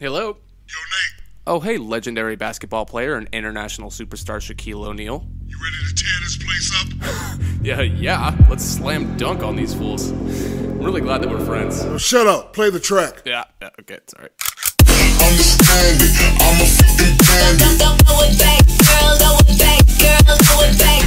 Hello. Yo, Nate. Oh, hey, legendary basketball player and international superstar Shaquille O'Neal. You ready to tear this place up? Yeah. Let's slam dunk on these fools. I'm really glad that we're friends. Oh, shut up. Play the track. Yeah, okay, sorry. Understand it, I'm a fucking bandit. Don't go it back, girl, go it back, girl, go it back.